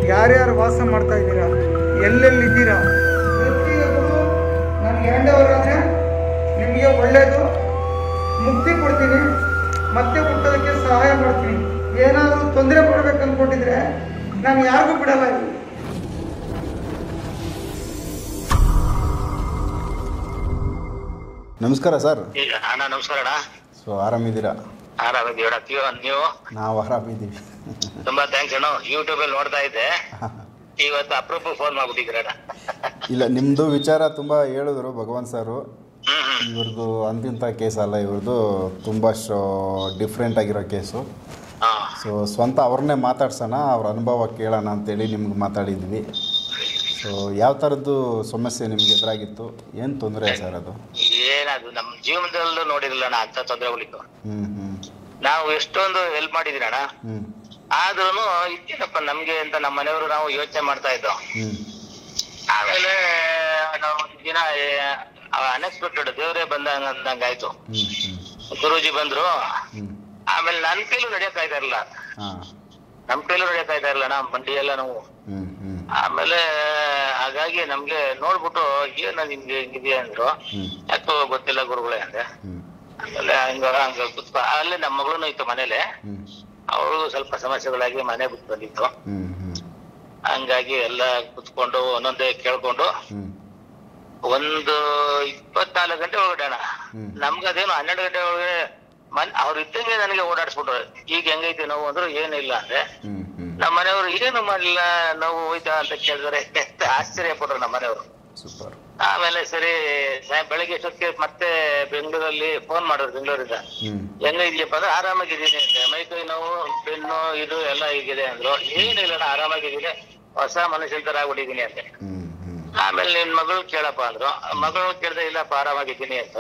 ಯಾರ್ಯಾರು ವಾಸ ಮಾಡ್ತಾ ಇದ್ದೀರಾ, ಎಲ್ಲೆಲ್ಲಿದ್ದೀರಾ, ಪ್ರತಿಯೊಬ್ಬರು ನನಗೆ ಹ್ಯಾಂಡ್ ಓವರ್ ಆದರೆ ನಿಮಗೆ ಒಳ್ಳೆಯದು, ಮುಕ್ತಿ ಕೊಡ್ತೀನಿ, ಮತ್ತೆ ಹುಟ್ಟೋದಕ್ಕೆ ಸಹಾಯ ಮಾಡ್ತೀನಿ. ಏನಾದರೂ ತೊಂದರೆ ಮಾಡಬೇಕು ಅಂದ್ಕೊಂಡಿದ್ರೆ ನಾನು ಯಾರಿಗೂ ಬಿಡಲ್ಲ. ನಮಸ್ಕಾರ ಸರ್. ಅಣ್ಣ ನಮಸ್ಕಾರ ಅಣ್ಣ. ಸೊ ಆರಾಮಿದ್ದೀರಾ? ಆರಾಮಿದ್ದೀವಿ ನೀವು? ನಾವು ಆರಾಮಿದ್ದೀವಿ. ತುಂಬಾ ಥ್ಯಾಂಕ್ಸ್ ಅಣ್ಣ. ಯೂಟ್ಯೂಬ್ ಅಲ್ಲಿ ನೋಡ್ತಾ ಇದ್ದೆ, ಇವತ್ತು ಅಪ್ರೂಪ ಫೋನ್ ಮಾಡ್ಬಿಟ್ಟಿದ್ದೀರಣ್ಣ. ಇಲ್ಲ, ನಿಮ್ಮದು ವಿಚಾರ ತುಂಬ ಹೇಳಿದ್ರು ಭಗವಂತ ಸರು. ಇವ್ರದ್ದು ಅಂತಿಂಥ ಕೇಸ್ ಅಲ್ಲ, ಇವ್ರದ್ದು ತುಂಬ ಡಿಫ್ರೆಂಟ್ ಆಗಿರೋ ಕೇಸು. ಸೊ ಸ್ವಂತ ಅವ್ರನ್ನೇ ಮಾತಾಡ್ಸೋಣ, ಅವ್ರ ಅನುಭವ ಕೇಳೋಣ ಅಂತೇಳಿ ನಿಮ್ಗೆ ಮಾತಾಡಿದ್ವಿ. ಸೊ ಯಾವ ಥರದ್ದು ಸಮಸ್ಯೆ ನಿಮ್ಗೆ ಎದುರಾಗಿತ್ತು, ಏನು ತೊಂದರೆ ಸರ್ ಅದು? ಏನದು ನಮ್ಮ ಜೀವನದಲ್ಲೂ ನೋಡಿರಲಿಲ್ಲ ಅಣ್ಣ ಅಂತ ತೊಂದರೆಗಳಿತ್ತು. ನಾವು ಎಷ್ಟೊಂದು ಹೆಲ್ಪ್ ಮಾಡಿದೀನಿ ಅಣ್ಣ, ಆದ್ರೂ ಇದೇನಪ್ಪ ನಮ್ಗೆ ಅಂತ ನಮ್ಮ ಮನೆಯವರು ನಾವು ಯೋಚನೆ ಮಾಡ್ತಾ ಇದ್ದೋ. ಆಮೇಲೆ ನಾವು ಒಂದು ದಿನ ಅನ್ಎಕ್ಸ್ಪೆಕ್ಟೆಡ್ ದೇವರೇ ಬಂದಂಗಾಯ್ತು. ಗುರೂಜಿ ಬಂದ್ರು. ಆಮೇಲೆ ನನ್ನ ಕೈಲೂ ನಡೆಯಕ್ಕಾಯ್ತಾ ಇರಲಿಲ್ಲ, ಅಣ್ಣ ಬಂಡಿ ಎಲ್ಲ ನಾವು. ಆಮೇಲೆ ಹಾಗಾಗಿ ನಮ್ಗೆ ನೋಡ್ಬಿಟ್ಟು ಏನ ನಿಮ್ಗೆ ಹಿಂಗಿದೆ ಅಂದ್ರು. ಯಾಕೋ ಗೊತ್ತಿಲ್ಲ ಗುರುಗಳೇ ಅಂದೆ. ಆಮೇಲೆ ಹಂಗ ಕುತ್ಕೊ ಅಲ್ಲೇ ನಮ್ಮ ಮಗಳೂ ಇತ್ತು ಮನೇಲೆ, ಅವಳು ಸ್ವಲ್ಪ ಸಮಸ್ಯೆಗಳಾಗಿ ಮನೆ ಬಿಟ್ಟು ಬಂದಿತ್ತು. ಹಂಗಾಗಿ ಎಲ್ಲ ಕುತ್ಕೊಂಡು ಒಂದೊಂದೇ ಕೇಳ್ಕೊಂಡು ಒಂದು 24 ಗಂಟೆ ಒಳಗಡೆ ಅಣ್ಣ, ನಮ್ಗದೇನು 12 ಗಂಟೆ ಒಳಗಡೆ ಅವ್ರು ಇದ್ದಂಗೆ ನನಗೆ ಓಡಾಡಿಸ್ಬಿಟ್ರು. ಈಗ ಹೆಂಗೈತಿ ನೋವು ಅಂದ್ರು ಏನಿಲ್ಲ ಅಂದ್ರೆ. ನಮ್ಮ ಮನೆಯವರು ಏನು ಮಾಡ್ಲಿಲ್ಲ, ನೋವು ಹೋಯ್ತಾ ಅಂತ ಕೇಳಿದ್ರೆ ಆಶ್ಚರ್ಯ ಪಟ್ರು ನಮ್ಮ ಮನೆಯವರು. ಆಮೇಲೆ ಸರಿ ಬೆಳಗ್ಗೆ ಎಷ್ಟೊತ್ತಿಗೆ ಮತ್ತೆ ಬೆಂಗಳೂರಲ್ಲಿ ಫೋನ್ ಮಾಡಿದ್ರು, ಬೆಂಗಳೂರಿಂದ. ಹೆಂಗಿದ್ಯಪ್ಪ ಅಂದ್ರೆ ಆರಾಮಾಗಿದ್ದೀನಿ ಅಂತೆ, ಮೈಕೈ ನೋವು, ಬೆನ್ನು ಇದು ಎಲ್ಲ ಹೀಗಿದೆ ಅಂದ್ರು. ಏನಿಲ್ಲ ಆರಾಮಾಗಿದ್ದೀನಿ, ಹೊಸ ಮನುಷ್ಯನ ತರ ಆಗ್ಬಿಟ್ಟಿದೀನಿ ಅಂತೆ. ಆಮೇಲೆ ನಿನ್ ಮಗಳು ಕೇಳಪ್ಪ ಅಂದ್ರು. ಮಗಳು ಕೇಳಿದ್ರೆ ಇಲ್ಲಪ್ಪ ಆರಾಮಾಗಿದ್ದೀನಿ ಅಂತ.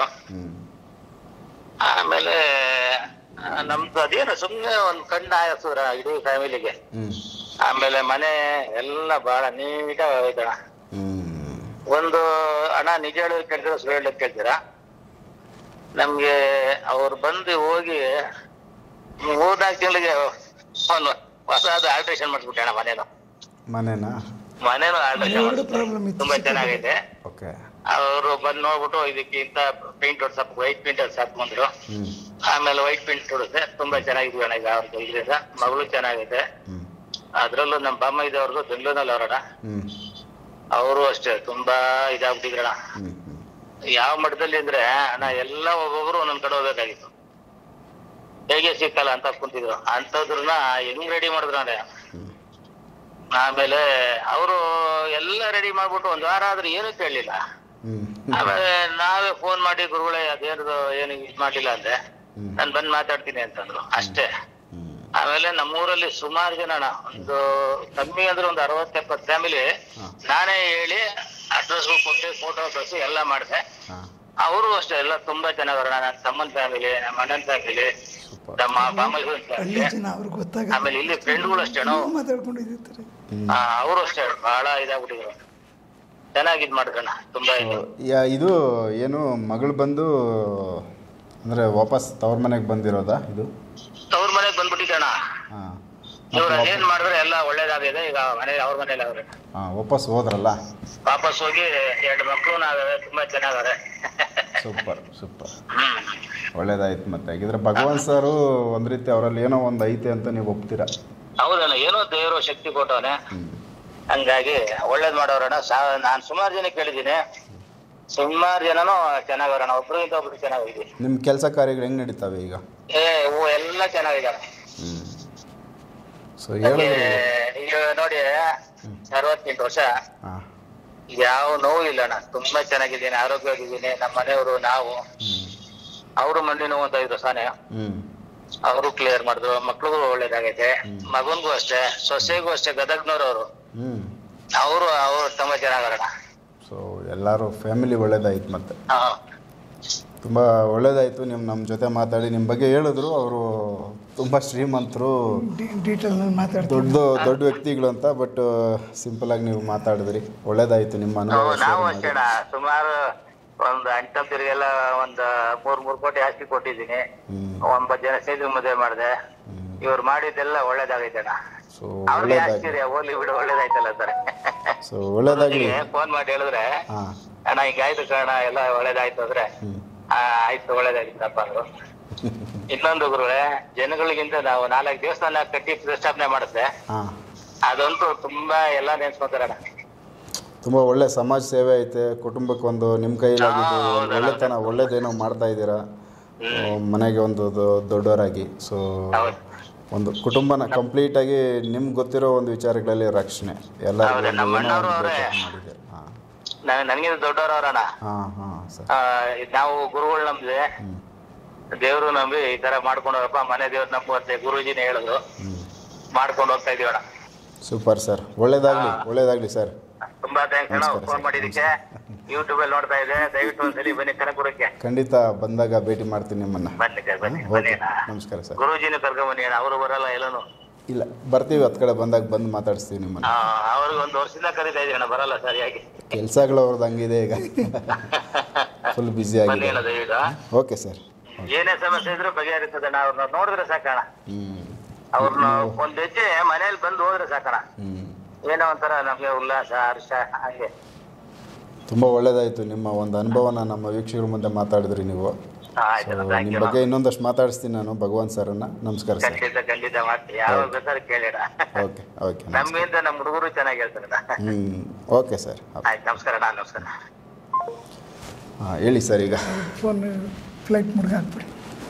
ಆಮೇಲೆ ನಮ್ದು ಅದೇನು ಸುಮ್ನೆ ಒಂದ್ ಕಣ್ಣು ಆಯಸೂರ ಇಡೀ ಫ್ಯಾಮಿಲಿಗೆ. ಆಮೇಲೆ ಮನೆ ಎಲ್ಲ ಬಹಳ ನೀಟಾಗಿ ಹೋಯ್ತಣ್ಣ. ಒಂದು ಅಣ್ಣ ನಿಜ ಹೇಳೋದು ಕೇಳ್ತೀರ, ಸುಳ್ಳು ಹೇಳೋದು ಕೇಳ್ತೀರಾ? ನಮ್ಗೆ ಅವ್ರು ಬಂದು ಹೋಗಿ 3-4 ತಿಂಗಳಿಗೆ ಒಂದು ಹೊಸದು ಆಲ್ಟ್ರೇಷನ್ ಮಾಡಿಸ್ಬಿಟ್ಟೆ ಅಣ್ಣ ಮನೇನು ಆಲ್ಟ್ರೇಷನ್ ತುಂಬಾ ಚೆನ್ನಾಗೈತೆ. ಅವರು ಬಂದು ನೋಡ್ಬಿಟ್ಟು ಇದಕ್ಕಿಂತ ಪೇಂಟ್ ಹೊಡ್ಸಕ್ ವೈಟ್ ಪೇಂಟ್ ಹಾಕೊಂಡ್ರು. ಆಮೇಲೆ ವೈಟ್ ಪೇಂಟ್ ಹೊಡಿದ್ರೆ ತುಂಬಾ ಚೆನ್ನಾಗಿದ್ವಿ ಅಣ್ಣ. ಈಗ ಅವ್ರದ್ದು ಇದರಿಂದ ಮಗಳು ಚೆನ್ನಾಗೈತೆ. ಅದ್ರಲ್ಲೂ ನಮ್ಮ ಬಾಮ್ಮ ಇದ್ದವ್ರದ್ದು ಬೆಂಗಳೂರಿನಲ್ಲಿ ಅವರಣ್ಣ, ಅವರು ಅಷ್ಟೇ ತುಂಬಾ ಇದಾಗ್ಬಿಟ್ಟಿದ್ರಣ್ಣ. ಯಾವ ಮಟ್ಟದಲ್ಲಿ ಅಂದ್ರೆ ಅಣ್ಣ ಎಲ್ಲ ಒಬ್ಬೊಬ್ರು ಒಂದೊಂದ್ ಕಡೆ ಹೋಗ್ಬೇಕಾಗಿತ್ತು, ಹೇಗೆ ಸಿಕ್ಕಲ್ಲ ಅಂತ ಕುಂತಿದ್ರು. ಅಂತದ್ರನ್ನ ಹೆಂಗ್ ರೆಡಿ ಮಾಡಿದ್ರು ಅಂದ್ರೆ, ಆಮೇಲೆ ಅವರು ಎಲ್ಲ ರೆಡಿ ಮಾಡ್ಬಿಟ್ಟು 1 ವಾರ ಆದ್ರೆ ಏನು ಕೇಳಲಿಲ್ಲ. ಆಮೇಲೆ ನಾವೇ ಫೋನ್ ಮಾಡಿ ಗುರುಗಳೇ ಅದೇನದು ಏನು ಇದ್ ಮಾಡ್ಲಿಲ್ಲ ಅಂದ್ರೆ ನಾನು ಬಂದ್ ಮಾತಾಡ್ತೀನಿ ಅಂತಂದ್ರು ಅಷ್ಟೇ. ಆಮೇಲೆ ನಮ್ಮೂರಲ್ಲಿ ಸುಮಾರು ಜನ ಅಣ್ಣ, ಒಂದು ಕಮ್ಮಿ ಅಂದ್ರೆ ಒಂದು 60-70 ಫ್ಯಾಮಿಲಿ ನಾನೇ ಹೇಳಿ ಅಡ್ರೆಸ್ ಕೊಟ್ಟು ಫೋಟೋ ಕಳಿಸಿ ಎಲ್ಲ ಮಾಡಿದೆ. ಅವರು ಅಷ್ಟೇ ಎಲ್ಲ ತುಂಬಾ ಚೆನ್ನಾಗವ್ರ. ನನ್ನ ತಮ್ಮನ ಫ್ಯಾಮಿಲಿ, ನಮ್ಮ ಅಣ್ಣನ ಫ್ಯಾಮಿಲಿ, ನಮ್ಮ ಬಾಮೈಸೂರಿನ ಫ್ಯಾಮಿಲಿ, ಆಮೇಲೆ ಇಲ್ಲಿ ಫ್ರೆಂಡ್ಗಳು ಅಷ್ಟೇ ಅವರು ಅಷ್ಟೇ ಬಹಳ ಇದಾಗ್ಬಿಟ್ಟಿದ್ರು. ಚೆನ್ನಾಗಿದ್ ಮಾಡಿದ್ರಣ್ಣ, ತುಂಬಾ ಇದು ಏನು ಮಗಳು ಬಂದು ಅಂದ್ರೆ ವಾಪಸ್ ತವ್ರ ಮನೆಗೆ ಬಂದಿರೋದಾ? ಇದು ತವ್ರ ಮನೆಗೆ ಬಂದ್ಬಿಟ್ಟಿದ್ದಣ್ಣ. ಇವ್ರು ಅದೇನ್ ಮಾಡಿದ್ರೆ ಎಲ್ಲ ಒಳ್ಳೇದಾಗಿದೆ. ಈಗ ಮನೆ ಅವ್ರ ಮನೇಲಿ ಅವ್ರೆ ವಾಪಸ್ ಹೋದ್ರಲ್ಲ, ವಾಪಸ್ ಹೋಗಿ 2 ಮಕ್ಕಳು ನಾವೇ ತುಂಬಾ ಚೆನ್ನಾಗವ್ರೆ. ಸೂಪರ್ ಒಳ್ಳೇದಾಯ್ತು. ಮತ್ತೆ ಹಾಗಿದ್ರೆ ಭಗವಾನ್ ಸರು ಒಂದ್ ರೀತಿ ಅವರಲ್ಲಿ ಏನೋ ಒಂದು ಐತೆ ಅಂತ ನೀವು ಒಪ್ತೀರಾ? ಹೌದಣ್ಣ, ಏನೋ ದೇವರು ಶಕ್ತಿ ಕೊಟ್ಟವನೆ, ಹಂಗಾಗಿ ಒಳ್ಳೇದ್ ಮಾಡೋರಣ್ಣ. ನಾನ್ ಸುಮಾರು ಜನ ಕೇಳಿದ್ದೀನಿ, ಸುಮಾರು ಜನನು ಚೆನ್ನಾಗವ್ರಣ್ಣ, ಒಬ್ರಿಗಿಂತ ಒಬ್ರು ಚೆನ್ನಾಗಿದೆ. ನಿಮ್ ಕೆಲಸ ಕಾರ್ಯಗಳು ಹೆಂಗ್ ನಡೀತಾವೆ ಈಗ? ಎಲ್ಲ ಚೆನ್ನಾಗಿದ್ದಾವೆ. ಸೊ ಈಗ ನೋಡಿ 68 ವರ್ಷ, ಯಾವ ನೋವು ಇಲ್ಲ ಅಣ್ಣ, ತುಂಬಾ ಚೆನ್ನಾಗಿದ್ದೀನಿ, ಆರೋಗ್ಯವಾಗಿದ್ದೀನಿ. ನಮ್ಮ ಮನೆಯವರು ನಾವು, ಅವರು ಮಂಡಿ ನೋವು ಅಂತ ಇದ್ರು ಸಾನೆ, ಅವರು ಕ್ಲಿಯರ್ ಮಾಡಿದ್ರು. ಮಕ್ಳಿಗೂ ಒಳ್ಳೇದಾಗೈತೆ, ಮಗನ್ಗೂ ಅಷ್ಟೇ, ಸೊಸೆಗೂ ಅಷ್ಟೇ. ಗದಗ್ನವ್ರವ್ರು ಅವರು ತುಂಬಾ ಚೆನ್ನಾಗಣ್ಣ. ಸೊ ಎಲ್ಲರೂ ಫ್ಯಾಮಿಲಿ ಒಳ್ಳೇದಾಯ್ತು. ಮತ್ತೆ ತುಂಬ ಒಳ್ಳೇದಾಯಿತು ನಮ್ಮ ಜೊತೆ ಮಾತಾಡಿ. ನಿಮ್ಮ ಬಗ್ಗೆ ಹೇಳಿದ್ರು, ಅವರು ತುಂಬ ಶ್ರೀಮಂತರು, ದೊಡ್ಡ ವ್ಯಕ್ತಿಗಳು ಅಂತ. ಬಟ್ ಸಿಂಪಲಾಗಿ ನೀವು ಮಾತಾಡಿದ್ರಿ, ಒಳ್ಳೇದಾಯಿತು ನಿಮ್ಮ ಅನುಭವ. ನಾವು ಅಷ್ಟೇ ಸುಮಾರು ಒಂದು 8 ತಿರುಗೆಲ್ಲ ಒಂದು 3 ಕೋಟಿ ಆಸ್ತಿ ಕೊಟ್ಟಿದ್ದೀನಿ. 9 ಜನ ಸೇರಿ ಮದುವೆ ಮಾಡಿದೆ. ಇವ್ರು ಮಾಡಿದ್ದೆಲ್ಲ ಒಳ್ಳೇದಾಗೈತೆ ಅಣ್ಣ. ಸೊ ಅವ್ರಿಗೆ ಒಳ್ಳೇದಾಗಿ ಆಶ್ಚರ್ಯ, ಹೋಗ್ಲಿ ಬಿಡು ಒಳ್ಳೇದಾಯ್ತಲ್ಲ ಸರ್. ಸೊ ಒಳ್ಳೇದಾಗಲಿ. ಫೋನ್ ಮಾಡಿ ಹೇಳಿದ್ರೆ ಹಾಂ ಅಣ್ಣ ಈಗ ಆಯ್ತು ಕಾರಣ ಎಲ್ಲ ಒಳ್ಳೇದಾಯ್ತು ಅಂದ್ರೆ ಆಯ್ತು ಒಳ್ಳೇದಾಗಿತ್ತಪ್ಪ ಅಂದ್ರು. ಇನ್ನೊಂದು ಗುರುಗಳೇ, ಜನಗಳಿಗಿಂತ ನಾವು 4 ದೇವಸ್ಥಾನ ಕಟ್ಟಿ ಪ್ರತಿಷ್ಠಾಪನೆ ಮಾಡಿದ್ರೆ ಹಾಂ ಅದಂತೂ ತುಂಬಾ ಎಲ್ಲ ನೆನ್ಸ್ಕೊತಾರಣ್ಣ. ತುಂಬ ಒಳ್ಳೆ ಸಮಾಜ ಸೇವೆ ಐತೆ. ಕುಟುಂಬಕ್ಕೆ ಒಂದು ನಿಮ್ಮ ಕೈಲಾಗಿದ್ದು ಒಳ್ಳೆತನ ಒಳ್ಳೇದೇನೋ ಮಾಡ್ತಾ ಇದ್ದೀರಾ ಮನೆಗೆ ಒಂದು ದೊಡ್ಡವರಾಗಿ. ಸೊ ಒಂದು ಕುಟುಂಬನ ಕಂಪ್ಲೀಟಾಗಿ ನಿಮ್ಗೆ ಗೊತ್ತಿರೋ ಒಂದು ವಿಚಾರಗಳಲ್ಲಿ ರಕ್ಷಣೆ ಎಲ್ಲರಿಗೂ ಮಾಡಿದೆ. ಹಾಂ ನನಗಿಂತ ದೊಡ್ಡವರವರಣ್ಣ. ಹಾಂ ಹಾಂ ಸರ್, ನಾವು ಗುರುಗಳು ನಂಬಿದೆ, ದೇವ್ರು ನಂಬಿ ಈ ತರ ಮಾಡ್ಕೊಂಡವ್ರಪ್ಪ, ಮನೆ ದೇವ್ರು ನಂಬುವಂತೆ ಗುರುಜಿನೇ ಹೇಳಿದ್ರು, ಮಾಡ್ಕೊಂಡು ಹೋಗ್ತಾ ಇದೀವಣ್ಣ. ಸೂಪರ್ ಸರ್, ಒಳ್ಳೇದಾಗ್ಲಿ ಒಳ್ಳೇದಾಗ್ಲಿ ಸರ್. ತುಂಬಾ ಥ್ಯಾಂಕ್ಸ್ ಅಣ್ಣ ಫೋನ್ ಮಾಡಿದಕ್ಕೆ. ಯೂಟ್ಯೂಬ್ ಅಲ್ಲಿ ನೋಡ್ತಾ ಇದೆ, ದಯವಿಟ್ಟು ಒಂದ್ಸಲಿ ಬನ್ನಿ ಕನಕಪುರಕ್ಕೆ. ಖಂಡಿತ ಬಂದಾಗ ಭೇಟಿ ಮಾಡ್ತೀನಿ ನಿಮ್ಮನ್ನ. ಬನ್ನಿ ಬನ್ನಿ ಅಣ್ಣ. ನಮಸ್ಕಾರ ಸರ್. ಗುರುಜಿನ ಕರ್ಕೊಂಡ್ ಬನ್ನಿ ಅಣ್ಣ, ಅವರು ಬರಲ್ಲ ಎಲ್ಲಾನು. ಇಲ್ಲ ಬರ್ತೀವಿ, ಹತ್ತು ಕಡೆ ಬಂದಾಗ ಬಂದು ಮಾತಾಡಿಸ್ತೀವಿ ನಿಮ್ಮನ್ನ. ಅವ್ರಿಗೆ 1 ವರ್ಷದಿಂದ ಕರೀತಾ ಇದೀವಿ ಅಣ್ಣ, ಬರಲ್ಲ ಸರಿಯಾಗಿ. ಕೆಲಸಗಳು ಅವ್ರದ್ದು ಹಂಗಿದೆ ಈಗ, ಫುಲ್ ಬ್ಯುಸಿ ಆಗಿದೆ. ದಯವಿಟ್ಟು ಓಕೆ ಸರ್. ಏನೇ ಸಮಸ್ಯೆ ಇದ್ರು ಬಗೆಹರಿಸ್ತದಣ್ಣ. ಅವ್ರನ್ನ ನೋಡಿದ್ರೆ ಸಾಕಣ, ಅವ್ರನ್ನ ಒಂದ್ ಹೆಜ್ಜೆ ಮನೇಲಿ ಬಂದು ಹೋದ್ರೆ ಸಾಕಣ, ಏನೋ ಒಂಥರ ನಮ್ಗೆ ಉಲ್ಲಾಸ ಹರ್ಷ. ಹಾಗೆ ತುಂಬ ಒಳ್ಳೇದಾಯಿತು. ನಿಮ್ಮ ಒಂದು ಅನುಭವನ ನಮ್ಮ ವೀಕ್ಷಕರ ಮುಂದೆ ಮಾತಾಡಿದ್ರಿ ನೀವು. ನಿಮ್ಮ ಬಗ್ಗೆ ಇನ್ನೊಂದಷ್ಟು ಮಾತಾಡಿಸ್ತೀನಿ ನಾನು ಭಗವಾನ್ ಸರ್ನ. ನಮಸ್ಕಾರ ಸರ್. ಖಂಡಿತ ಮಾಡ್ತೀನಿ, ಯಾವಾಗ ಬೇಕಾದ್ರೆ ಕೇಳಿಡ. Okay okay. ನಮ್ಗಿಂತ ನಮ್ಮ ಹುಡುಗರು ಚೆನ್ನಾಗಿ ಹೇಳ್ತಾರೆ. Okay sir. ಆಯ್ತು, ನಮಸ್ಕಾರ ಅಣ್ಣ. ನಮಸ್ಕಾರ. ಹಾಂ ಹೇಳಿ ಸರ್. ಈಗ ಫೋನ್ ಫ್ಲೈಟ್ ಮುಡ್ಗ ಹಾಕ್ಬಿಡಿ.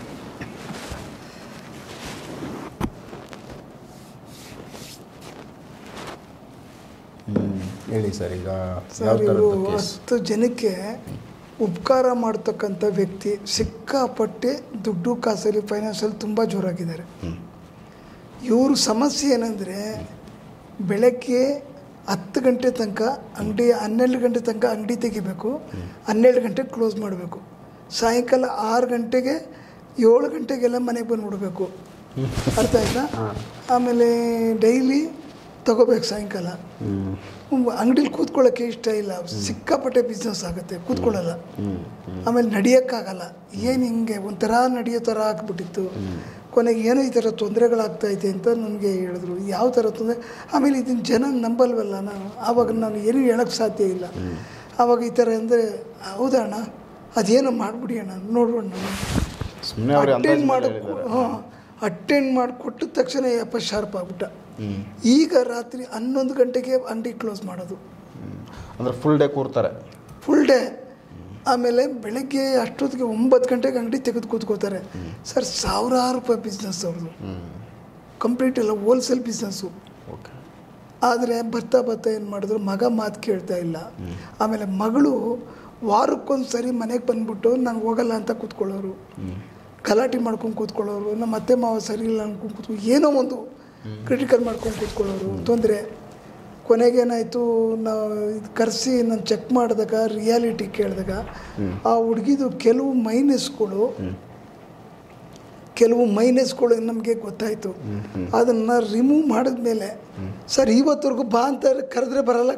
ಹೇಳಿ ಸರ್. ಈಗ ಸರ್, ಇವರು 10 ಜನಕ್ಕೆ ಉಪಕಾರ ಮಾಡ್ತಕ್ಕಂಥ ವ್ಯಕ್ತಿ. ಸಿಕ್ಕಾಪಟ್ಟೆ ದುಡ್ಡು ಕಾಸಲ್ಲಿ ಫೈನಾನ್ಸಲ್ಲಿ ತುಂಬ ಜೋರಾಗಿದ್ದಾರೆ. ಇವ್ರ ಸಮಸ್ಯೆ ಏನಂದರೆ, ಬೆಳಗ್ಗೆ 10 ಗಂಟೆ ತನಕ ಅಂಗಡಿ, 12 ಗಂಟೆ ತನಕ ಅಂಗಡಿ ತೆಗಿಬೇಕು, 12 ಗಂಟೆಗೆ ಕ್ಲೋಸ್ ಮಾಡಬೇಕು. ಸಾಯಂಕಾಲ 6 ಗಂಟೆಗೆ 7 ಗಂಟೆಗೆಲ್ಲ ಮನೆಗೆ ಬಂದುಬಿಡ್ಬೇಕು. ಅರ್ಥ ಆಯ್ತಾ? ಆಮೇಲೆ ಡೈಲಿ ತಗೋಬೇಕು ಸಾಯಂಕಾಲ. ಅಂಗಡಿಲಿ ಕೂತ್ಕೊಳ್ಳೋಕ್ಕೆ ಇಷ್ಟ ಇಲ್ಲ, ಸಿಕ್ಕಾಪಟ್ಟೆ ಬಿಸ್ನೆಸ್ ಆಗುತ್ತೆ, ಕೂತ್ಕೊಳ್ಳಲ್ಲ. ಆಮೇಲೆ ನಡೆಯೋಕ್ಕಾಗಲ್ಲ. ಏನು ಹಿಂಗೆ ಒಂಥರ ನಡೆಯೋ ಥರ ಆಗ್ಬಿಟ್ಟಿತ್ತು. ಕೊನೆಗೆ ಏನೋ ಈ ಥರ ತೊಂದರೆಗಳಾಗ್ತಾಯಿದೆ ಅಂತ ನನಗೆ ಹೇಳಿದ್ರು. ಯಾವ ಥರ ತೊಂದರೆ? ಆಮೇಲೆ ಇದನ್ನು ಜನ ನಂಬಲ್ವಲ್ಲ ನಾನು. ಆವಾಗ ನಾನು ಏನೂ ಹೇಳೋಕ್ಕೆ ಸಾಧ್ಯ ಇಲ್ಲ. ಆವಾಗ ಈ ಥರ ಅಂದರೆ, ಹೌದಾ ಅಣ್ಣ, ಅದೇನೋ ಮಾಡಿಬಿಡಿ ಅಣ್ಣ, ನೋಡೋಣ. ಅಟೆಂಡ್ ಮಾಡೋಕ್ಕೂ ಅಟೆಂಡ್ ಮಾಡಿಕೊಟ್ಟ ತಕ್ಷಣ ಯಪ್ಪ ಶಾರ್ಪ್ ಆಗ್ಬಿಟ್ಟ. ಈಗ ರಾತ್ರಿ 11 ಗಂಟೆಗೆ ಅಂಗಡಿ ಕ್ಲೋಸ್ ಮಾಡೋದು. ಅಂದರೆ ಫುಲ್ ಡೇ ಕೂರ್ತಾರೆ. Full day. ಆಮೇಲೆ ಬೆಳಗ್ಗೆ ಅಷ್ಟೊತ್ತಿಗೆ 9 ಗಂಟೆಗೆ ಅಂಗಡಿ ತೆಗೆದು ಕೂತ್ಕೋತಾರೆ. ಸರ್, ಸಾವಿರಾರು ರೂಪಾಯಿ ಬಿಸ್ನೆಸ್ ಅವ್ರದ್ದು, ಕಂಪ್ಲೀಟ್ ಎಲ್ಲ ಹೋಲ್ಸೇಲ್ ಬಿಸ್ನೆಸ್ಸು. ಆದರೆ ಬರ್ತಾ ಏನು ಮಾಡಿದ್ರು, ಮಗ ಮಾತು ಕೇಳ್ತಾ ಇಲ್ಲ. ಆಮೇಲೆ ಮಗಳು ವಾರಕ್ಕೊಂದು ಸರಿ ಮನೆಗೆ ಬಂದುಬಿಟ್ಟು ನಾನು ಹೋಗಲ್ಲ ಅಂತ ಕೂತ್ಕೊಳ್ಳೋರು, ಗಲಾಟೆ ಮಾಡ್ಕೊಂಡು ಕೂತ್ಕೊಳ್ಳೋರು. ನಮ್ಮ ಅತ್ತೆ ಮಾವ ಸರಿ ಇಲ್ಲ ಅನ್ಕೊಂಡು ಕೂತ್ಕೊಂಡು ಏನೋ ಒಂದು ಕ್ರಿಟಿಕಲ್ ಮಾಡ್ಕೊಂಡು ಕೂತ್ಕೊಳ್ಳೋರು, ತೊಂದರೆ. ಕೊನೆಗೇನಾಯಿತು, ನಾವು ಇದು ಕರೆಸಿ ನಾನು ಚೆಕ್ ಮಾಡಿದಾಗ ರಿಯಾಲಿಟಿ ಕೇಳಿದಾಗ ಆ ಹುಡುಗಿದು ಕೆಲವು ಮೈನಸ್ಗಳು ನಮಗೆ ಗೊತ್ತಾಯಿತು. ಅದನ್ನು ರಿಮೂವ್ ಮಾಡಿದ್ಮೇಲೆ, ಸರ್ ಇವತ್ತವರೆಗೂ ಬಾ ಅಂತ ಕರೆದ್ರೆ ಬರಲ್ಲ,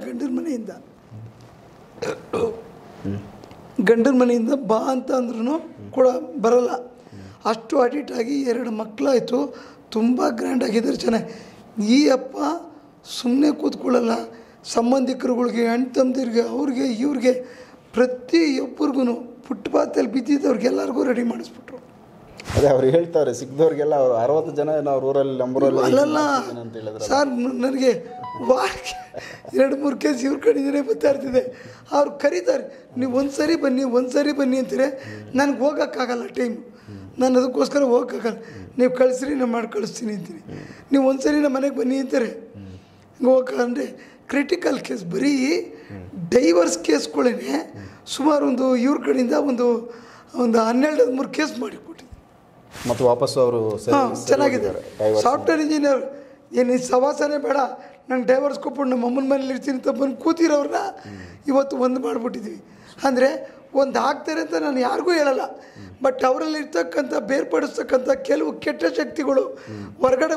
ಗಂಡನ ಮನೆಯಿಂದ ಬಾ ಅಂತ ಅಂದ್ರೂ ಕೂಡ ಬರಲ್ಲ. ಅಷ್ಟು ಅಡಿಟ್ ಆಗಿ 2 ಮಕ್ಕಳಾಯಿತು. ತುಂಬ ಗ್ರ್ಯಾಂಡಾಗಿದ್ದಾರೆ ಚೆನ್ನಾಗಿ. ಈ ಅಪ್ಪ ಸುಮ್ಮನೆ ಕೂತ್ಕೊಳ್ಳಲ್ಲ, ಸಂಬಂಧಿಕರುಗಳಿಗೆ, ಅಣ್ಣ ತಮ್ಮದಿರಿಗೆ, ಅವ್ರಿಗೆ ಇವ್ರಿಗೆ ಪ್ರತಿಯೊಬ್ಬರಿಗೂ ಫುಟ್ಪಾತಲ್ಲಿ ಬಿದ್ದಿದ್ದವ್ರಿಗೆಲ್ಲರಿಗೂ ರೆಡಿ ಮಾಡಿಸ್ಬಿಟ್ರು. ಅದೇ ಅವ್ರು ಹೇಳ್ತಾರೆ, ಸಿಕ್ಕಿದವ್ರಿಗೆಲ್ಲ ಅವ್ರು 60 ಜನ ಅವ್ರ ಊರಲ್ಲಿ ನಮ್ಮೂರಲ್ಲಿ ಅಲ್ಲಲ್ಲ ಸರ್, ನನಗೆ ವಾರಕ್ಕೆ 2-3 ಕೇಸ್ ಇವ್ರ ಕಡೆಯಿಂದನೇ ಬರ್ತಾ ಇರ್ತಿದೆ. ಅವ್ರು ಕರೀತಾರೆ, ನೀವು ಒಂದು ಸರಿ ಬನ್ನಿ ಅಂತೀರಿ. ನನಗೆ ಹೋಗೋಕ್ಕಾಗಲ್ಲ, ಟೈಮ್, ನಾನು ಅದಕ್ಕೋಸ್ಕರ ಹೋಗೋಕ್ಕಾಗಲ್ಲ. ನೀವು ಕಳಿಸ್ರಿ, ನಾನು ಮಾಡಿ ಕಳಿಸ್ತೀನಿ ಅಂತೀನಿ. ನೀವು ಒಂದು ಸರಿ ನಮ್ಮ ಮನೆಗೆ ಬನ್ನಿ ಅಂತಾರೆ, ಹೋಗಂದರೆ ಕ್ರಿಟಿಕಲ್ ಕೇಸ್. ಬರೀ ಡೈವರ್ಸ್ ಕೇಸ್ಗಳೇ ಸುಮಾರು ಇವ್ರ ಕಡೆಯಿಂದ ಒಂದು 12-13 ಕೇಸ್ ಮಾಡಿಕೊಟ್ಟಿದ್ದೆ. ಮತ್ತು ವಾಪಸ್ಸು ಅವರು ಚೆನ್ನಾಗಿದ್ದಾರೆ. ಸಾಫ್ಟ್ವೇರ್ ಇಂಜಿನಿಯರ್, ಏನು ಸವಾಸನೆ ಬೇಡ, ನಾನು ಡೈವರ್ಸ್ ಕೊಟ್ಬಿಟ್ಟು ನಮ್ಮ ಅಮ್ಮನ ಮನೇಲಿ ಇರ್ತೀನಿ ಅಂತ ಬಂದು ಕೂತಿರೋರನ್ನ ಇವತ್ತು ಒಂದು ಮಾಡಿಬಿಟ್ಟಿದ್ವಿ. ಅಂದರೆ ಒಂದು ಆಗ್ತಾರೆ ಅಂತ ನಾನು ಯಾರಿಗೂ ಹೇಳಲ್ಲ, ಬಟ್ ಅವರಲ್ಲಿರ್ತಕ್ಕಂಥ ಬೇರ್ಪಡಿಸ್ತಕ್ಕಂಥ ಕೆಲವು ಕೆಟ್ಟ ಶಕ್ತಿಗಳು ಹೊರಗಡೆ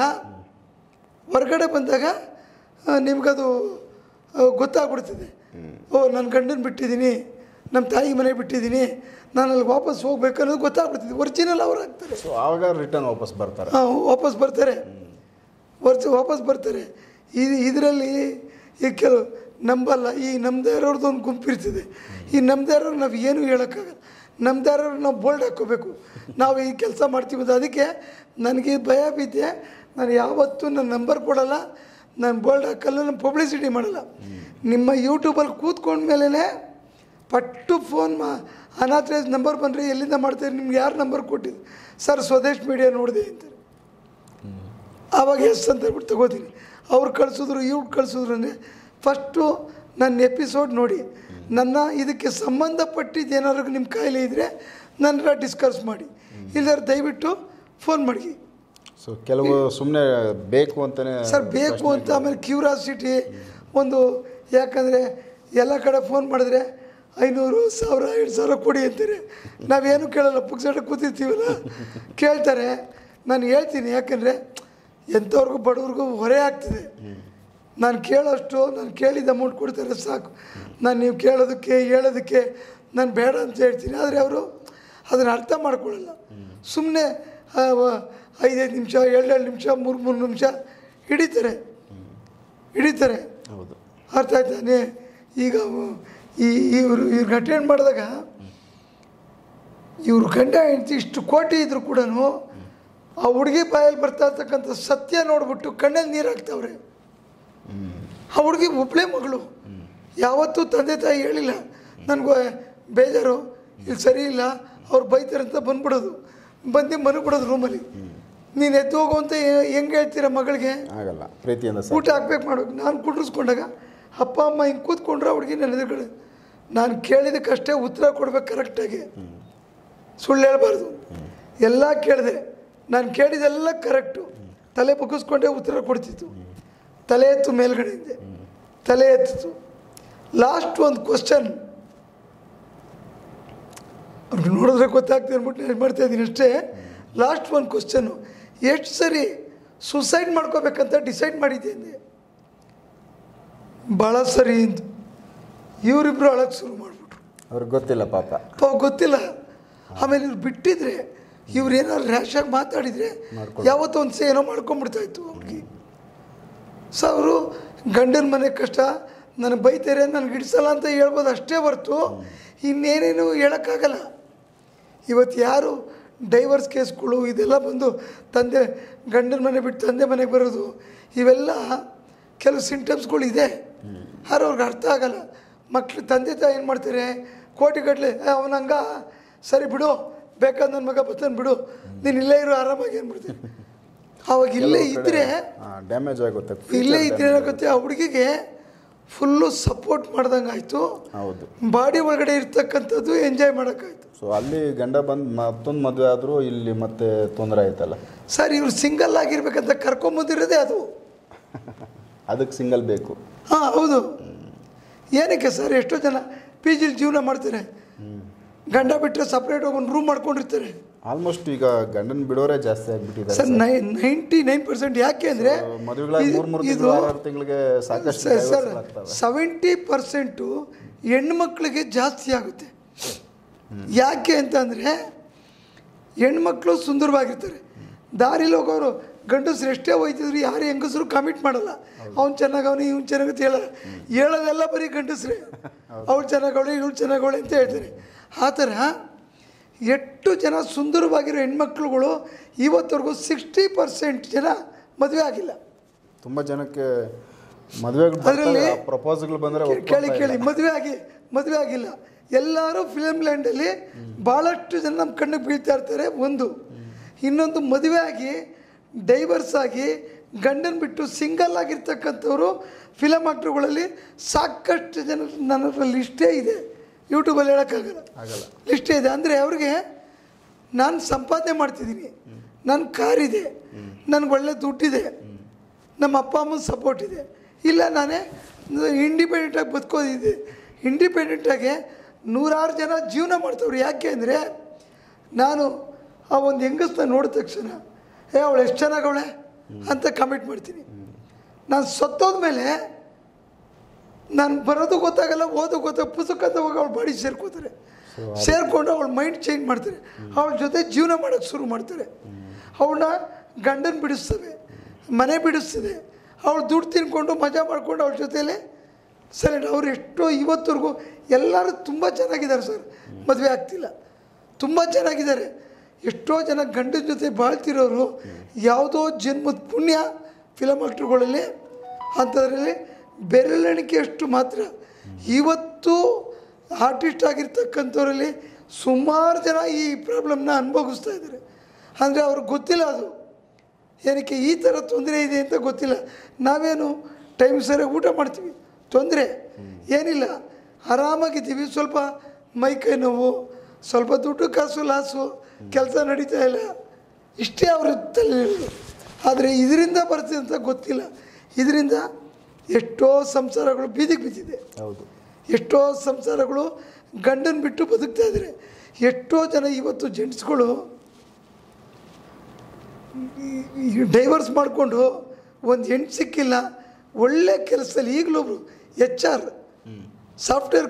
ಬಂದಾಗ ನಿಮಗದು ಗೊತ್ತಾಗ್ಬಿಡ್ತದೆ. ನನ್ನ ಗಂಡನ ಬಿಟ್ಟಿದ್ದೀನಿ, ನಮ್ಮ ತಾಯಿ ಮನೆ ಬಿಟ್ಟಿದ್ದೀನಿ, ನಾನು ಅಲ್ಲಿ ವಾಪಸ್ ಹೋಗ್ಬೇಕು ಅನ್ನೋದು ಗೊತ್ತಾಗ್ಬಿಡ್ತಿದ್ದೆ. ಒರಿಜಿನಲ್ ಅವ್ರು ಆಗ್ತಾರೆ. ಆವಾಗ ರಿಟರ್ನ್ ವಾಪಸ್ ಬರ್ತಾರೆ. ವಾಪಸ್ ಬರ್ತಾರೆ. ವಾಪಸ್ ಬರ್ತಾರೆ. ಇದರಲ್ಲಿ ಈ ಕೆಲವು ನಂಬಲ್ಲ. ಈ ನಮ್ಮದೇ ಇರೋರ್ದು ಒಂದು ಗುಂಪಿರ್ತದೆ. ಈ ನಮ್ಮದೇ ಇರೋರು ನಾವು ಏನೂ ಹೇಳೋಕ್ಕಾಗಲ್ಲ. ನಮ್ಮದೇ ಇರೋರು ನಾವು ಬೋಲ್ಡ್ ಹಾಕ್ಕೋಬೇಕು, ನಾವು ಈ ಕೆಲಸ ಮಾಡ್ತೀವಿ ಅಂತ. ಅದಕ್ಕೆ ನನಗೆ ಭಯ ಬಿದ್ದೆ. ನಾನು ಯಾವತ್ತೂ ನನ್ನ ನಂಬರ್ ಕೊಡಲ್ಲ, ನಾನು ಬೋಲ್ಡ್ ಹಾಕಲ್ಲ, ನಾನು ಪಬ್ಲಿಸಿಟಿ ಮಾಡಲ್ಲ. ನಿಮ್ಮ ಯೂಟ್ಯೂಬಲ್ಲಿ ಕೂತ್ಕೊಂಡ್ಮೇಲೆ ಪಟ್ಟು ಫೋನ್ ಅನಾಥರೈಸ್ ನಂಬರ್ ಬಂದರೆ ಎಲ್ಲಿಂದ ಮಾಡ್ತಾರೆ, ನಿಮ್ಗೆ ಯಾರು ನಂಬರ್ ಕೊಟ್ಟಿದ್ದು? ಸರ್ ಸ್ವದೇಶ್ ಮೀಡಿಯಾ ನೋಡಿದೆ ಅಂತಾರೆ. ಆವಾಗ ಎಸ್ ಅಂತ ಹೇಳ್ಬಿಟ್ಟು ತಗೋತೀನಿ. ಅವ್ರು ಕಳಿಸಿದ್ರು ಇವ್ರು ಕಳಿಸಿದ್ರು ಅಂದರೆ ಫಸ್ಟು ನನ್ನ ಎಪಿಸೋಡ್ ನೋಡಿ, ನನ್ನ ಇದಕ್ಕೆ ಸಂಬಂಧಪಟ್ಟಿದ್ದು ಏನಾದ್ರು ನಿಮ್ಮ ಕಾಯಿಲೆ ಇದ್ದರೆ ನನ್ನ ಡಿಸ್ಕಸ್ ಮಾಡಿ, ಇಲ್ಲದ್ರೆ ದಯವಿಟ್ಟು ಫೋನ್ ಮಾಡಿ. ಸೊ ಕೆಲವು ಸುಮ್ಮನೆ ಬೇಕು ಅಂತಲೇ ಸರ್ ಬೇಕು ಅಂತ, ಆಮೇಲೆ ಕ್ಯೂರಾಸಿಟಿ ಒಂದು. ಯಾಕಂದರೆ ಎಲ್ಲ ಕಡೆ ಫೋನ್ ಮಾಡಿದ್ರೆ 500, 1000, 2000 ಕೊಡಿ ಅಂತಾರೆ. ನಾವೇನು ಕೇಳಲ್ಲ, ಪುಕ್ಸಟ ಕೂತಿರ್ತೀವಲ್ಲ, ಕೇಳ್ತಾರೆ. ನಾನು ಹೇಳ್ತೀನಿ, ಯಾಕಂದರೆ ಎಂಥವ್ರಿಗೂ ಬಡವ್ರಿಗೂ ಹೊರೆ ಆಗ್ತಿದೆ. ನಾನು ಕೇಳೋಷ್ಟು, ನಾನು ಕೇಳಿದ ಅಮೌಂಟ್ ಕೊಡ್ತಾರೆ ಸಾಕು. ನಾನು ನೀವು ಕೇಳೋದಕ್ಕೆ ಹೇಳೋದಕ್ಕೆ ನಾನು ಬೇಡ ಅಂತ ಹೇಳ್ತೀನಿ. ಆದರೆ ಅವರು ಅದನ್ನು ಅರ್ಥ ಮಾಡ್ಕೊಳ್ಳಲ್ಲ. ಸುಮ್ಮನೆ 5-5 ನಿಮಿಷ, 2-2 ನಿಮಿಷ, 3-3 ನಿಮಿಷ ಹಿಡಿತಾರೆ. ಅರ್ಥ ಆಯ್ತಾನೆ? ಈಗ ಇವ್ರಿಗೆ ಅಟೆಂಡ್ ಮಾಡಿದಾಗ ಇವ್ರು ಗಂಡ ಹೆಂಡತಿ ಇಷ್ಟು ಕೋಟಿ ಇದ್ರು ಕೂಡ ಆ ಹುಡುಗಿ ಬಾಯಲ್ಲಿ ಬರ್ತಾ ಇರ್ತಕ್ಕಂಥ ಸತ್ಯ ನೋಡ್ಬಿಟ್ಟು ಕಣ್ಣಲ್ಲಿ ನೀರು ಹಾಕ್ತವ್ರೆ. ಆ ಹುಡುಗಿ ಒಬ್ಬಳೇ ಮಗಳು, ಯಾವತ್ತೂ ತಂದೆ ತಾಯಿ ಹೇಳಿಲ್ಲ ನನಗೆ ಬೇಜಾರು, ಇಲ್ಲಿ ಸರಿ ಇಲ್ಲ, ಅವ್ರು ಬೈತಾರೆ ಅಂತ ಬಂದ್ಬಿಡೋದು. ಬಂದು ಮನಗ್ಬಿಡೋದು ರೂಮಲ್ಲಿ. ನೀನು ಎದ್ದು ಹೋಗು ಅಂತ ಹೆಂಗೆ ಹೇಳ್ತೀರ ಮಗಳಿಗೆ? ಆಗಲ್ಲ. ಪ್ರೀತಿಯಿಂದ ಊಟ ಹಾಕ್ಬೇಕು ಮಾಡೋದು. ನಾನು ಕುಂಡ್ರಿಸ್ಕೊಂಡಾಗ ಅಪ್ಪ ಅಮ್ಮ ಹಿಂಗೆ ಕೂತ್ಕೊಂಡ್ರೆ ಹುಡುಗಿ ನನ್ನ ಎದುರುಗಡೆ ನಾನು ಕೇಳಿದಕ್ಕಷ್ಟೇ ಉತ್ತರ ಕೊಡ್ಬೇಕು ಕರೆಕ್ಟಾಗಿ, ಸುಳ್ಳು ಹೇಳ್ಬಾರ್ದು. ಎಲ್ಲ ಕೇಳಿದೆ, ನಾನು ಕೇಳಿದೆಲ್ಲ ಕರೆಕ್ಟು. ತಲೆ ಬಗ್ಗಿಸ್ಕೊಂಡೇ ಉತ್ತರ ಕೊಡ್ತಿತ್ತು. ತಲೆ ಎತ್ತು ಮೇಲ್ಗಡೆಯಿಂದ ತಲೆ ಎತ್ತಿತ್ತು. ಲಾಸ್ಟ್ ಒಂದು ಕ್ವಶನ್ ಅವ್ರಿಗೆ ನೋಡಿದ್ರೆ ಗೊತ್ತಾಗ್ತದೆ ಅಂದ್ಬಿಟ್ಟು ನಾನು ಮಾಡ್ತಾಯಿದ್ದೀನಿ ಅಷ್ಟೇ. ಲಾಸ್ಟ್ ಒಂದು ಕ್ವಶನ್ನು, ಎಷ್ಟು ಸರಿ ಸುಸೈಡ್ ಮಾಡ್ಕೋಬೇಕಂತ ಡಿಸೈಡ್ ಮಾಡಿದ್ದೆ ಅಂದೆ. ಭಾಳ ಸರಿ ಅಂತ ಇವರಿಬ್ಬರು ಅಳಕ್ಕೆ ಶುರು ಮಾಡಿಬಿಟ್ರು. ಅವ್ರಿಗೆ ಗೊತ್ತಿಲ್ಲ ಪಾಪ, ಗೊತ್ತಿಲ್ಲ. ಆಮೇಲೆ ಇವ್ರು ಬಿಟ್ಟಿದ್ರೆ, ಇವ್ರು ಏನಾದ್ರು ರ್ಯಾಶಾಗಿ ಮಾತಾಡಿದರೆ ಯಾವತ್ತೋ ಒಂದು ಏನೋ ಮಾಡ್ಕೊಂಬಿಡ್ತಾಯಿತ್ತು ಅವ್ರಿಗೆ. ಸೊ ಅವರು ಗಂಡನ ಮನೆ ಕಷ್ಟ, ನನಗೆ ಬೈತಾರೆ, ನನಗೆ ಹಿಡಿಸಲ್ಲ ಅಂತ ಹೇಳ್ಬೋದು ಅಷ್ಟೇ ಹೊರ್ತು ಇನ್ನೇನೇನು ಹೇಳೋಕ್ಕಾಗಲ್ಲ. ಇವತ್ತು ಯಾರು ಡೈವರ್ಸ್ ಕೇಸ್ಗಳು ಇದೆಲ್ಲ ಬಂದು ಗಂಡನ ಮನೆ ಬಿಟ್ಟು ತಂದೆ ಮನೆಗೆ ಬರೋದು, ಇವೆಲ್ಲ ಕೆಲವು ಸಿಂಟಮ್ಸ್ಗಳು ಇದೆ. ಆದ್ರೆ ಅವ್ರಿಗೆ ಅರ್ಥ ಆಗಲ್ಲ. ಮಕ್ಳು ತಂದೆ ತಾಯಿ ಏನು ಮಾಡ್ತಾರೆ, ಕೋಟಿಗಟ್ಟಲೆ ಅವನಂಗ ಸರಿ ಬಿಡು, ಬೇಕಾದ ನನ್ನ ಮಗ ಬರ್ತಾನೆ ಬಿಡು, ನೀನು ಇಲ್ಲೇ ಇರೋ ಆರಾಮಾಗಿ ಏನ್ಬಿಡ್ತೀನಿ. ಅವಾಗ ಇಲ್ಲೇ ಇದ್ದರೆ ಡ್ಯಾಮೇಜ್ ಆಗುತ್ತೆ. ಇಲ್ಲೇ ಇದ್ರೆ ಏನಾಗುತ್ತೆ, ಆ ಹುಡುಗಿಗೆ ಫುಲ್ಲು ಸಪೋರ್ಟ್ ಮಾಡ್ದಂಗೆ ಆಯಿತು. ಹೌದು, ಬಾಡಿ ಒಳಗಡೆ ಇರ್ತಕ್ಕಂಥದ್ದು ಎಂಜಾಯ್ ಮಾಡೋಕ್ಕಾಯ್ತು. ಸೊ ಅಲ್ಲಿ ಗಂಡ ಬಂದು ಮತ್ತೊಂದು ಮದುವೆ ಆದರೂ ಇಲ್ಲಿ ಮತ್ತೆ ತೊಂದರೆ ಆಯ್ತಲ್ಲ ಸರ್. ಇವ್ರು ಸಿಂಗಲ್ ಆಗಿರ್ಬೇಕಂತ ಕರ್ಕೊಂಬಂದಿರೋದೇ ಅದು. ಅದಕ್ಕೆ ಸಿಂಗಲ್ ಬೇಕು. ಹಾಂ ಹೌದು. ಏನಕ್ಕೆ ಸರ್, ಎಷ್ಟೋ ಜನ ಪಿ ಜಿಲಿ ಜೀವನ ಮಾಡ್ತಾರೆ, ಗಂಡ ಬಿಟ್ಟರೆ ಸಪ್ರೇಟಾಗಿ ಒಂದು ರೂಮ್ ಮಾಡ್ಕೊಂಡಿರ್ತಾರೆ. ಆಲ್ಮೋಸ್ಟ್ ಈಗ ಗಂಡನ ಬಿಡೋರೇ ಜಾಸ್ತಿ ಆಗಿಬಿಟ್ಟಿದ್ದಾರೆ ಸರ್. 99% ಯಾಕೆ ಅಂದರೆ ಇದು ಸರ್ 70% ಹೆಣ್ಮಕ್ಳಿಗೆ ಜಾಸ್ತಿ ಆಗುತ್ತೆ. ಯಾಕೆ ಅಂತಂದರೆ ಹೆಣ್ಮಕ್ಳು ಸುಂದರವಾಗಿರ್ತಾರೆ. ದಾರಿಲಿ ಹೋಗೋರು ಗಂಡಸರು ಎಷ್ಟೇ ಹೋಯ್ತಿದ್ರು ಯಾರು ಹೆಂಗಸರು ಕಮಿಟ್ ಮಾಡಲ್ಲ. ಅವ್ನು ಚೆನ್ನಾಗವನು ಇವ್ನು ಚೆನ್ನಾಗಂತ ಹೇಳೋದೆಲ್ಲ ಬರೀ ಗಂಡಸ್ರೆ. ಅವ್ಳು ಚೆನ್ನಾಗವಳೆ ಇವಳು ಚೆನ್ನಾಗವಳೆ ಅಂತ ಹೇಳ್ತಾರೆ. ಆ ಥರ ಎಷ್ಟು ಜನ ಸುಂದರವಾಗಿರೋ ಹೆಣ್ಮಕ್ಳುಗಳು ಇವತ್ತವರೆಗೂ 60% ಜನ ಮದುವೆ ಆಗಿಲ್ಲ. ತುಂಬ ಜನಕ್ಕೆ ಮದುವೆಗಳು ಅದರಲ್ಲಿ ಪ್ರಪೋಸಲ್ ಬಂದರೆ ಕೇಳಿ ಮದುವೆ ಆಗಿಲ್ಲ. ಎಲ್ಲರೂ ಫಿಲಮ್ ಲ್ಯಾಂಡಲ್ಲಿ ಭಾಳಷ್ಟು ಜನ ನಮ್ಮ ಕಣ್ಣಿಗೆ ಬೀಳ್ತಾ ಇರ್ತಾರೆ. ಒಂದು ಇನ್ನೊಂದು, ಮದುವೆ ಆಗಿ ಡೈವರ್ಸ್ ಆಗಿ ಗಂಡನ ಬಿಟ್ಟು ಸಿಂಗಲ್ ಆಗಿರ್ತಕ್ಕಂಥವ್ರು ಫಿಲಮ್ ಆಕ್ಟರ್ಗಳಲ್ಲಿ ಸಾಕಷ್ಟು ಜನ ನನ್ನ ಲಿಸ್ಟೇ ಇದೆ. ಯೂಟ್ಯೂಬಲ್ಲಿ ಹೇಳೋಕ್ಕಾಗಲ್ಲ, ಲಿಸ್ಟೇ ಇದೆ. ಅಂದರೆ ಅವ್ರಿಗೆ ನಾನು ಸಂಪಾದನೆ ಮಾಡ್ತಿದ್ದೀನಿ, ನನ್ನ ಕಾರಿದೆ, ನನಗೆ ಒಳ್ಳೆ ದುಡ್ಡಿದೆ, ನಮ್ಮ ಅಪ್ಪ ಅಮ್ಮನ ಸಪೋರ್ಟ್ ಇದೆ, ಇಲ್ಲ ನಾನೇ ಇಂಡಿಪೆಂಡೆಂಟಾಗಿ ಬದುಕೋದಿದೆ. ಇಂಡಿಪೆಂಡೆಂಟಾಗಿ 100 ಜನ ಜೀವನ ಮಾಡ್ತವ್ರು. ಯಾಕೆ ಅಂದರೆ ನಾನು ಆ ಒಂದು ಹೆಂಗಸನ್ನ ನೋಡಿದ ತಕ್ಷಣ ಅವಳು ಎಷ್ಟು ಚೆನ್ನಾಗವಳೆ ಅಂತ ಕಮೆಂಟ್ ಮಾಡ್ತೀನಿ. ನಾನು ಸತ್ತೋದ್ಮೇಲೆ ನಾನು ಬರೋದು ಗೊತ್ತಾಗಲ್ಲ, ಓದೋ ಪುಸ್ತಕ ಹೋಗಿ ಅವಳು ಬಾಡಿ ಸೇರ್ಕೊಂಡು ಅವಳ ಮೈಂಡ್ ಚೇಂಜ್ ಮಾಡ್ತಾರೆ. ಅವಳ ಜೊತೆ ಜೀವನ ಮಾಡೋಕ್ಕೆ ಶುರು ಮಾಡ್ತಾರೆ. ಅವಳನ್ನ ಗಂಡನ ಬಿಡಿಸ್ತವೆ. ಮನೆ ಬಿಡಿಸ್ತಿದೆ, ಅವಳು ದುಡ್ಡು ತಿನ್ಕೊಂಡು ಮಜಾ ಮಾಡಿಕೊಂಡು ಅವ್ರ ಜೊತೆಯಲ್ಲೇ ಸರಿ. ಅವ್ರು ಎಷ್ಟೋ ಇವತ್ತವರೆಗೂ ಎಲ್ಲರೂ ತುಂಬ ಚೆನ್ನಾಗಿದ್ದಾರೆ ಸರ್, ಮದುವೆ ಆಗ್ತಿಲ್ಲ, ತುಂಬ ಚೆನ್ನಾಗಿದ್ದಾರೆ. ಎಷ್ಟೋ ಜನ ಗಂಡನ ಜೊತೆ ಬಾಳ್ತಿರೋರು ಯಾವುದೋ ಜನ್ಮದ ಪುಣ್ಯ ಫಿಲಮ್ ಆಕ್ಟ್ರುಗಳಲ್ಲಿ ಅಂಥದ್ರಲ್ಲಿ ಬೆರಳೆಣಿಕೆಯಷ್ಟು ಮಾತ್ರ. ಇವತ್ತು ಆರ್ಟಿಸ್ಟ್ ಆಗಿರ್ತಕ್ಕಂಥವರಲ್ಲಿ ಸುಮಾರು ಜನ ಈ ಪ್ರಾಬ್ಲಮ್ನ ಅನುಭವಿಸ್ತಾ ಇದ್ದಾರೆ. ಅಂದರೆ ಅವ್ರಿಗೆ ಗೊತ್ತಿಲ್ಲ ಅದು ಏನಕ್ಕೆ ಈ ಥರ ತೊಂದರೆ ಇದೆ ಅಂತ ಗೊತ್ತಿಲ್ಲ. ನಾವೇನು ಟೈಮ್ ಸರಿಯಾಗಿ ಊಟ ಮಾಡ್ತೀವಿ, ತೊಂದರೆ ಏನಿಲ್ಲ, ಆರಾಮಾಗಿದ್ದೀವಿ. ಸ್ವಲ್ಪ ಮೈಕೈ ನೋವು, ಸ್ವಲ್ಪ ದುಡ್ಡು ಕಾಸು ಲಾಸು, ಕೆಲಸ ನಡೀತಾ ಇಲ್ಲ, ಇಷ್ಟೇ ಅವ್ರ ತಲೆಯಲ್ಲಿ. ಆದರೆ ಇದರಿಂದ ಬರ್ತಿದೆ ಅಂತ ಗೊತ್ತಿಲ್ಲ. ಇದರಿಂದ ಎಷ್ಟೋ ಸಂಸಾರಗಳು ಬೀದಿಗೆ ಬಿದ್ದಿದೆ. ಹೌದು, ಎಷ್ಟೋ ಸಂಸಾರಗಳು ಗಂಡನ ಬಿಟ್ಟು ಬದುಕ್ತಾ ಇದ್ದಾರೆ. ಎಷ್ಟೋ ಜನ ಇವತ್ತು ಜೆಂಟ್ಸ್ಗಳು ಡೈವರ್ಸ್ ಮಾಡಿಕೊಂಡು ಒಂದು ಹೆಣ್ಣು ಸಿಕ್ಕಿಲ್ಲ, ಒಳ್ಳೆ ಕೆಲಸದಲ್ಲಿ ಈಗಲೂ ಒಬ್ಬರು HR ಸಾಫ್ಟ್ವೇರ್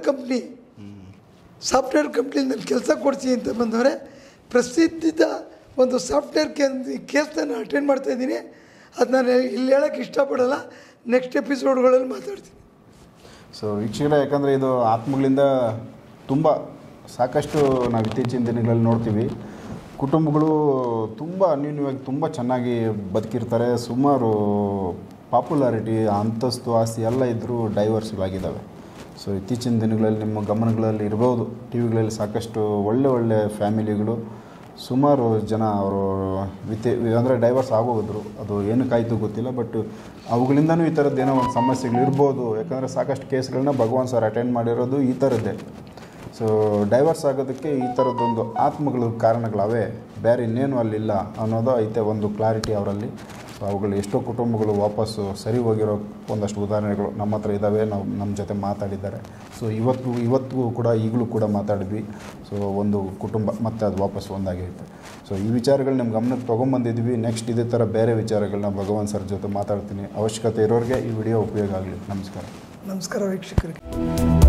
ಕಂಪ್ನಿಲಿ ನಾನು ಕೆಲಸ ಕೊಡ್ತೀನಿ ಅಂತ ಬಂದವರೆ. ಪ್ರಸಿದ್ಧ ಒಂದು ಸಾಫ್ಟ್ವೇರ್ ಕೇಸ್ ನಾನು ಅಟೆಂಡ್ ಮಾಡ್ತಾಯಿದ್ದೀನಿ. ಅದು ನಾನು ಇಲ್ಲಿ ಹೇಳೋಕ್ಕೆ ಇಷ್ಟಪಡಲ್ಲ, ನೆಕ್ಸ್ಟ್ ಎಪಿಸೋಡ್ಗಳಲ್ಲಿ ಮಾತಾಡ್ತೀನಿ. ಸೊ ವೀಕ್ಷಕರೇ, ಯಾಕಂದರೆ ಇದು ಆತ್ಮಗಳಿಂದ ತುಂಬ ಸಾಕಷ್ಟು ನಾವು ಇತ್ತೀಚಿನ ದಿನಗಳಲ್ಲಿ ನೋಡ್ತೀವಿ. ಕುಟುಂಬಗಳು ತುಂಬ ಅನ್ಯೂನ್ಯವಾಗಿ ತುಂಬ ಚೆನ್ನಾಗಿ ಬದುಕಿರ್ತಾರೆ. ಸುಮಾರು ಪಾಪ್ಯುಲಾರಿಟಿ, ಅಂತಸ್ತು, ಆಸ್ತಿ ಎಲ್ಲ ಇದ್ದರೂ ಡೈವರ್ಸ್ಗಳಾಗಿದ್ದಾವೆ. ಸೊ ಇತ್ತೀಚಿನ ದಿನಗಳಲ್ಲಿ ನಿಮ್ಮ ಗಮನಗಳಲ್ಲಿ ಇರ್ಬೋದು, ಟಿ ವಿಗಳಲ್ಲಿ ಸಾಕಷ್ಟು ಒಳ್ಳೆ ಫ್ಯಾಮಿಲಿಗಳು, ಸುಮಾರು ಜನ ಅವರು ಅಂದರೆ ಡೈವರ್ಸ್ ಆಗೋದ್ರು. ಅದು ಏನಕ್ಕಾಯಿತು ಗೊತ್ತಿಲ್ಲ, ಬಟ್ ಅವುಗಳಿಂದನೂ ಈ ಥರದ್ದು ಏನೋ ಒಂದು ಸಮಸ್ಯೆಗಳು ಇರ್ಬೋದು. ಯಾಕಂದರೆ ಸಾಕಷ್ಟು ಕೇಸ್ಗಳನ್ನ ಭಗವಾನ್ ಸರ್ ಅಟೆಂಡ್ ಮಾಡಿರೋದು ಈ ಥರದ್ದೇ. ಸೊ ಡೈವರ್ಸ್ ಆಗೋದಕ್ಕೆ ಈ ಥರದ್ದೊಂದು ಆತ್ಮಗಳು ಕಾರಣಗಳವೇ, ಬೇರೆ ಇನ್ನೇನು ಅಲ್ಲಿಲ್ಲ ಅನ್ನೋದು ಐತೆ ಒಂದು ಕ್ಲಾರಿಟಿ ಅವರಲ್ಲಿ. ಸೊ ಅವುಗಳು ಎಷ್ಟೋ ಕುಟುಂಬಗಳು ವಾಪಸ್ಸು ಸರಿ ಹೋಗಿರೋ ಒಂದಷ್ಟು ಉದಾಹರಣೆಗಳು ನಮ್ಮ ಹತ್ರ ಇದ್ದಾವೆ. ನಮ್ಮ ಜೊತೆ ಮಾತಾಡಿದ್ದಾರೆ. ಸೊ ಇವತ್ತಿಗೂ ಕೂಡ ಈಗಲೂ ಕೂಡ ಮಾತಾಡಿದ್ವಿ. ಸೊ ಒಂದು ಕುಟುಂಬ ಮತ್ತೆ ಅದು ವಾಪಸ್ ಒಂದಾಗಿರುತ್ತೆ. ಸೊ ಈ ವಿಚಾರಗಳು ನಿಮ್ಮ ಗಮನಕ್ಕೆ ತೊಗೊಂಬಂದಿದ್ವಿ. ನೆಕ್ಸ್ಟ್ ಇದೇ ಥರ ಬೇರೆ ವಿಚಾರಗಳನ್ನ ಭಗವಾನ್ ಸರ್ ಜೊತೆ ಮಾತಾಡ್ತೀನಿ. ಅವಶ್ಯಕತೆ ಇರೋರಿಗೆ ಈ ವಿಡಿಯೋ ಉಪಯೋಗ ಆಗಲಿ. ನಮಸ್ಕಾರ. ನಮಸ್ಕಾರ ವೀಕ್ಷಕರಿಗೆ.